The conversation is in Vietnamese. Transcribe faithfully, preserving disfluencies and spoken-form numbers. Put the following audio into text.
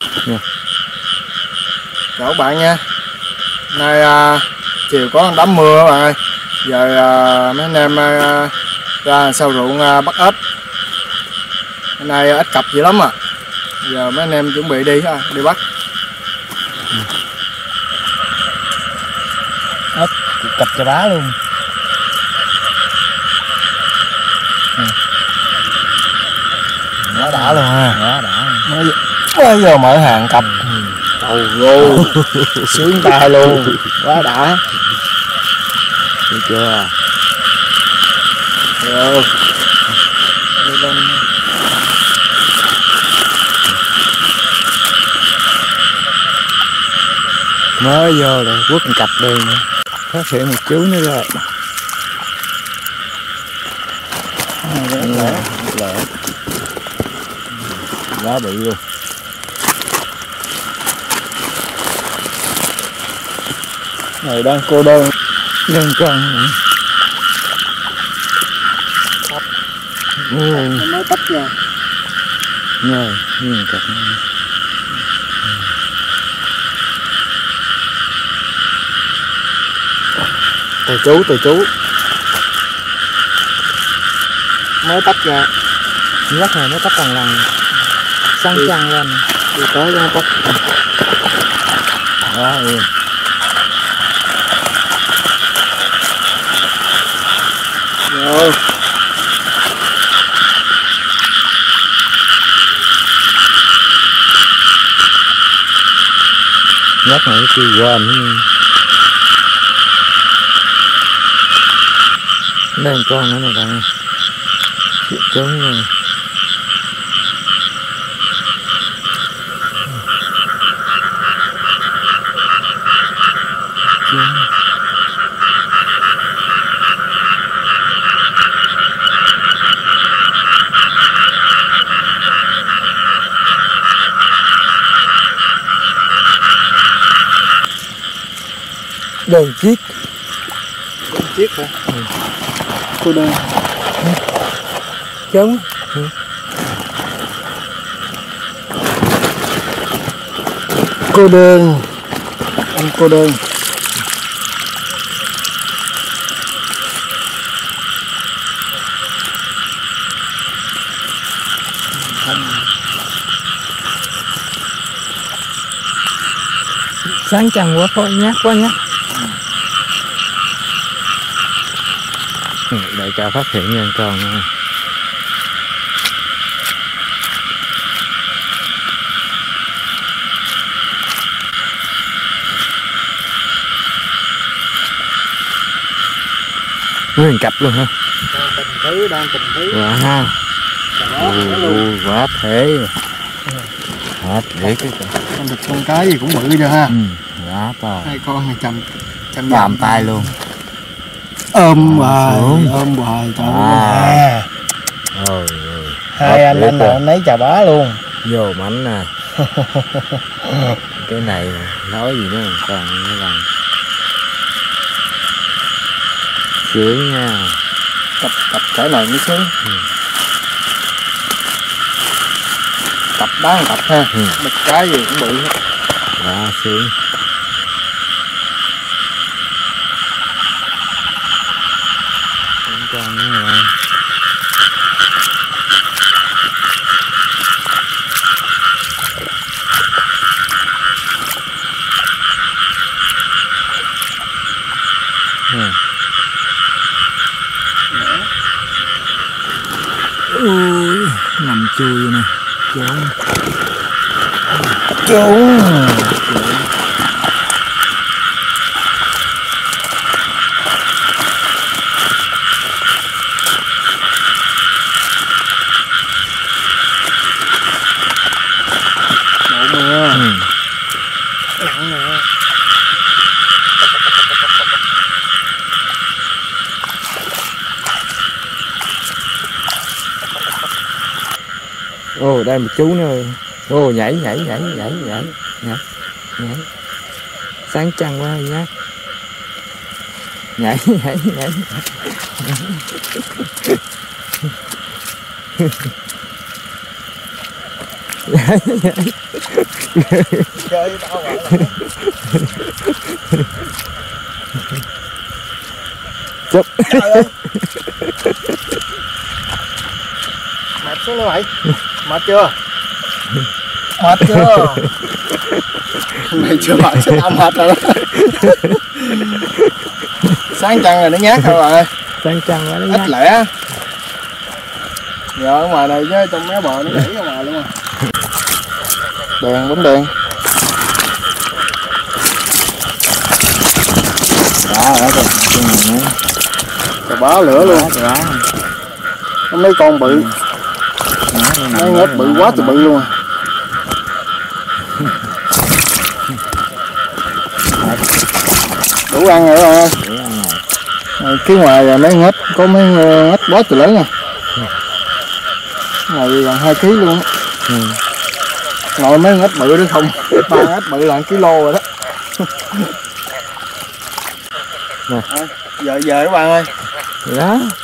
Nha. Chào các bạn nha. Nay à, chiều có đám mưa các bạn ơi. Giờ à, mấy anh em à, ra sau ruộng à, bắt ếch. Hôm nay ếch cặp dữ lắm à. Giờ mấy anh em chuẩn bị đi ha, đi bắt. Ếch cặp cho bá luôn. Quá đã luôn ha. Quá đã. Mới, mới giờ mở hàng cặp. Cầu vô. Sướng tay luôn. Quá đã. Được chưa? Rồi. Mới vô rồi quất cặp đi. Phát hiện một chú nữa rồi. Lẹ, lẹ. Quá bự luôn. Này đang cô đơn. Đơn con. Nó mới tách ra. Rồi, nhìn cặp. Từ chú, từ chú. Mới tách ra. Nhắc này nó tách lần lần. Sáng trăng lên. Đi tới nó tách. Đó, ừ. Rồi. Nhắc này nó kêu quên. Đây con nữa này bạn. Trốn rồi. Đơn chiếc. Đơn chiếc hả? Ừ. Cô đơn. Ừ. Trống. Ừ. Cô đơn. Anh cô đơn. Sáng trăng quá khó nhát quá nhát. Ừ, đại ca phát hiện nha con nha. Nguyên cặp luôn ha. Đang tình thứ, đang tình thứ. Wow. Ồ, quá thế. Quá thế cái con được con cái gì cũng bự cho ha. Ừ, quá to. Hai con này chầm chầm làm tay luôn. Ôm hoài, ôm hoài trời ơi. Ôi, hai anh anh nào nấy chà bá luôn. Vô mảnh nè. Cái này nói gì nữa còn nữa là sướng nha. Cặp cặp cái này mới sướng. Ừ. Cặp đáng cặp ha. Ừ. Một cái gì cũng bự hết. Quá sướng. Con nữa rồi. Ừ. Ui, nằm chui nè. Trốn. Trốn. Ồ, đây một chú nữa. Ồ, nhảy nhảy nhảy nhảy nhảy nhảy nhảy. Sáng trăng quá nhá. Nhảy nhảy nhảy. Nhảy, nhảy. Chơi với tao vậy. Chụp. Trời ơi. Mệt xuống nữa mày. Mệt chưa? Mệt chưa? Mày chưa mệt chứ tao mệt rồi đó. Sáng trăng rồi nó nhát thôi rồi. Sáng trăng quá nó Ít nhát. lẻ. Giờ ở ngoài này chứ trong mé bờ nó nhảy ra ngoài luôn à. Đèn bấm đèn. Đó ở đây. Rồi báo lửa luôn. Đó. Có mấy con bự. Mấy ngết bự quá thì bự luôn à. Đủ ăn rồi rồi. Phía ngoài là mấy ngết, có mấy ngết quá trời lớn à. Này gần hai ký luôn á. Ừ. Ngồi mấy ngết bự đó không, ba ngết bự là một ký lô rồi đó. Nè. À, giờ giờ các bạn ơi. Đó.